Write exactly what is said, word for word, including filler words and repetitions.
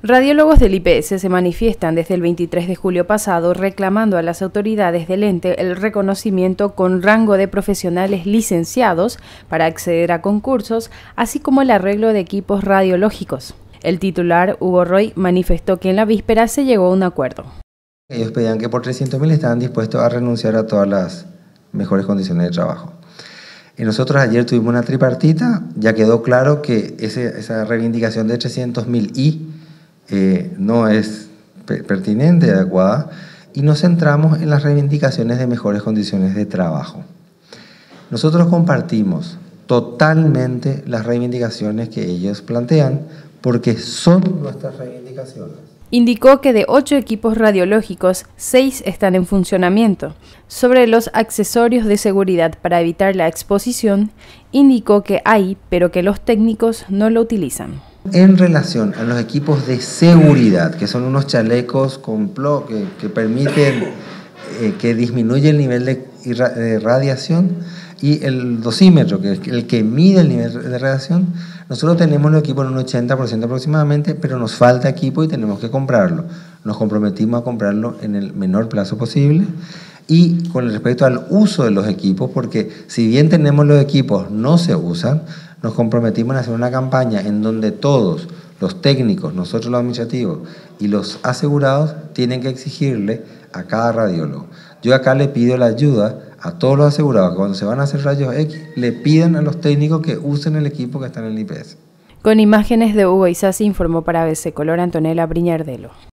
Radiólogos del I P S se manifiestan desde el veintitrés de julio pasado reclamando a las autoridades del ente el reconocimiento con rango de profesionales licenciados para acceder a concursos, así como el arreglo de equipos radiológicos. El titular, Hugo Roy, manifestó que en la víspera se llegó a un acuerdo. Ellos pedían que por trescientos mil estaban dispuestos a renunciar a todas las mejores condiciones de trabajo. Y nosotros ayer tuvimos una tripartita, ya quedó claro que ese, esa reivindicación de trescientos mil y eh, no es pertinente, adecuada, y nos centramos en las reivindicaciones de mejores condiciones de trabajo. Nosotros compartimos totalmente las reivindicaciones que ellos plantean, porque son nuestras reivindicaciones. Indicó que de ocho equipos radiológicos, seis están en funcionamiento. Sobre los accesorios de seguridad para evitar la exposición, indicó que hay, pero que los técnicos no lo utilizan. En relación a los equipos de seguridad, que son unos chalecos con plo que, que permiten eh, que disminuya el nivel de, de radiación, y el dosímetro, que es el que mide el nivel de radiación, nosotros tenemos los equipos en un ochenta por ciento aproximadamente, pero nos falta equipo y tenemos que comprarlo. Nos comprometimos a comprarlo en el menor plazo posible. Y con respecto al uso de los equipos, porque si bien tenemos los equipos, no se usan, nos comprometimos a hacer una campaña en donde todos, los técnicos, nosotros los administrativos y los asegurados, tienen que exigirle a cada radiólogo. Yo acá le pido la ayuda a todos los asegurados que cuando se van a hacer rayos X, le pidan a los técnicos que usen el equipo que está en el I P S. Con imágenes de Hugo Isasi, informó para A B C Color Antonella Briñardelo.